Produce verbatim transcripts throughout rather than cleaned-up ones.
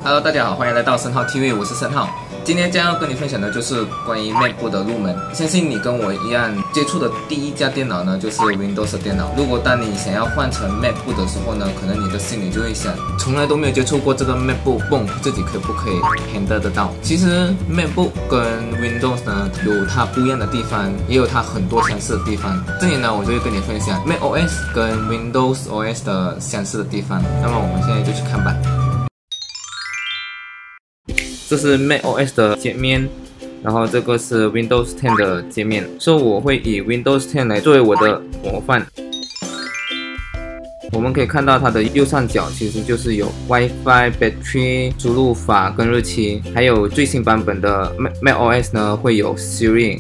Hello， 大家好，欢迎来到申浩 T V， 我是申浩。今天将要跟你分享的就是关于 MacBook 的入门。相信你跟我一样，接触的第一家电脑呢就是 Windows 的电脑。如果当你想要换成 MacBook 的时候呢，可能你的心里就会想，从来都没有接触过这个 MacBook， 蹦自己可不可以 handle 得到？其实 MacBook 跟 Windows 呢有它不一样的地方，也有它很多相似的地方。这里呢，我就会跟你分享 macOS 跟 Windows O S 的相似的地方。那么我们现在就去看吧。这是 macOS 的界面，然后这个是 Windows 十的界面，所以我会以 Windows 十来作为我的模范。我们可以看到它的右上角其实就是有 WiFi、Battery、输入法跟日期，还有最新版本的 macOS 呢会有 Siri。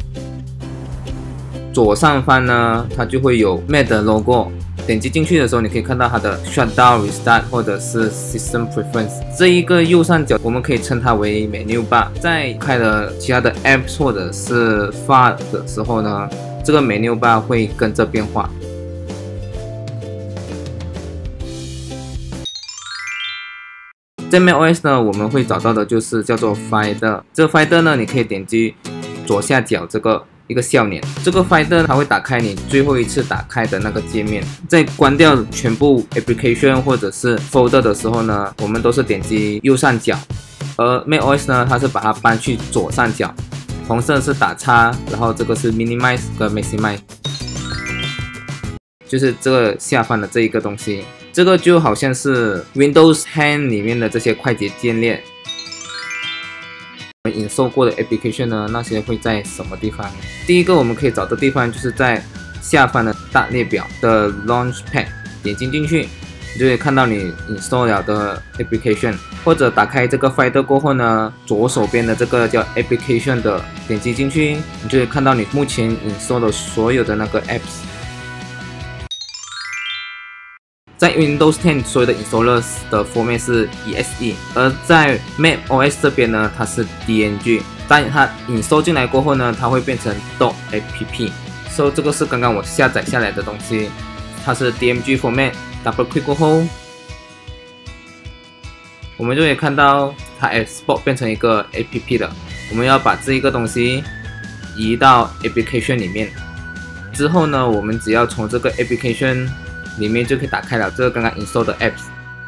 左上方呢，它就会有 Mac 的 logo。点击进去的时候，你可以看到它的 Shutdown、Restart 或者是 System Preference。这一个右上角，我们可以称它为 Menu Bar。在开了其他的 Apps 或者是 File 的时候呢，这个 Menu Bar 会跟着变化。在 macOS 呢，我们会找到的就是叫做 Finder。这个 Finder 呢，你可以点击左下角这个。一个笑脸，这个 Finder 它会打开你最后一次打开的那个界面。在关掉全部 application 或者是 folder 的时候呢，我们都是点击右上角，而 macOS 呢，它是把它搬去左上角。红色是打叉，然后这个是 minimize 跟 maximize， 就是这个下方的这一个东西。这个就好像是 Windows 十里面的这些快捷键列。install 过的 application 呢，那些会在什么地方？第一个我们可以找的地方就是在下方的大列表的 Launchpad， 点击进去，你就会看到你 install 了的 application， 或者打开这个 Finder 过后呢，左手边的这个叫 application 的，点击进去，你就会看到你目前 install 的所有的那个 apps。在 Windows 十所有的 installers 的 format 是 E X E， 而在 macOS 这边呢，它是 D N G。当它 install 进来过后呢，它会变成 .app。所以这个是刚刚我下载下来的东西，它是 D M G format。Double click 过后，我们就可以看到它 export 变成一个 app 的。我们要把这一个东西移到 application 里面。之后呢，我们只要从这个 application里面就可以打开了这个刚刚 install 的 apps。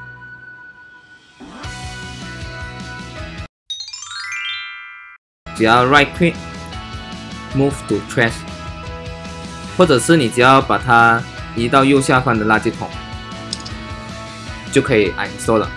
只要 right click move to trash， 或者是你只要把它移到右下方的垃圾桶，就可以 uninstall 了。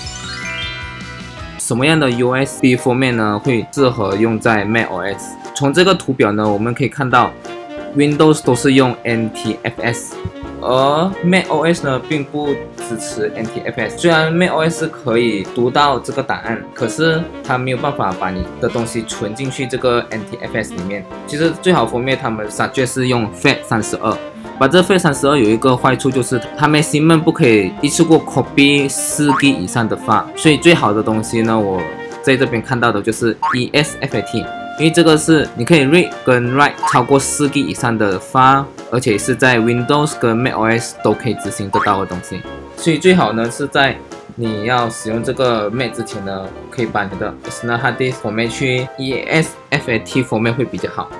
什么样的 U S B format 呢会适合用在 macOS？ 从这个图表呢，我们可以看到 Windows 都是用 N T F S。而 macOS 呢，并不支持 N T F S。虽然 macOS 可以读到这个档案，可是它没有办法把你的东西存进去这个 N T F S 里面。其实最好format他们 suggest 是用 F A T 三十二。把这 F A T 三十二有一个坏处，就是它 maximum 不可以一次过 copy 四 G 以上的 file。所以最好的东西呢，我在这边看到的就是 E S F A T。因为这个是你可以 read 跟 write 超过四 G 以上的 file， 而且是在 Windows 跟 macOS 都可以执行得到的东西。所以最好呢是在你要使用这个 Mac 之前呢，可以把你的 external hard disk format 去 E S F A T format 会比较好。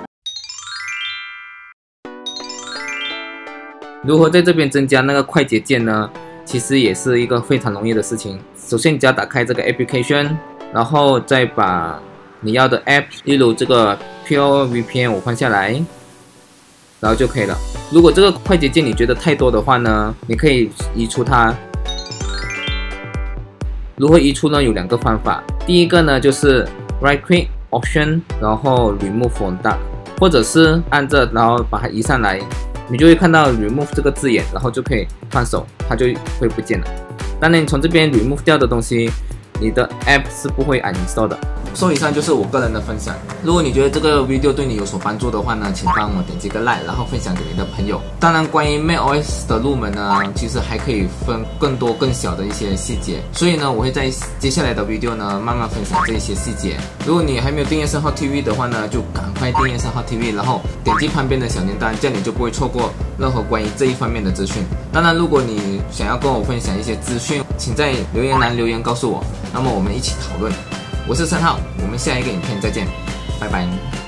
如何在这边增加那个快捷键呢？其实也是一个非常容易的事情。首先你只要打开这个 application， 然后再把你要的 app， 例如这个 Pure V P N 我换下来，然后就可以了。如果这个快捷键你觉得太多的话呢，你可以移除它。如何移除呢？有两个方法。第一个呢就是 right click option， 然后 remove from dock， 或者是按着然后把它移上来，你就会看到 remove 这个字眼，然后就可以放手，它就会不见了。当然，你从这边 remove 掉的东西，你的 app 是不会 uninstall 的。 所以以上就是我个人的分享。如果你觉得这个 video 对你有所帮助的话呢，请帮我点击个 like， 然后分享给你的朋友。当然，关于 macOS 的入门呢，其实还可以分更多更小的一些细节，所以呢，我会在接下来的 video 呢慢慢分享这一些细节。如果你还没有订阅三号 T V 的话呢，就赶快订阅三号 T V， 然后点击旁边的小铃铛，这样你就不会错过任何关于这一方面的资讯。当然，如果你想要跟我分享一些资讯，请在留言栏留言告诉我，那么我们一起讨论。我是三号，我们下一个影片再见，拜拜。